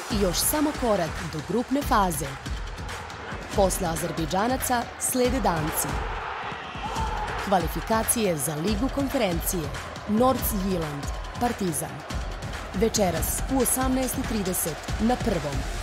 i još samo korak do grupne faze. Posle Azerbejdžanaca slede Danci. Kvalifikacije za Ligu konferencije Nordsjælland, Partizan. Večeras u 18:30 na Prvom.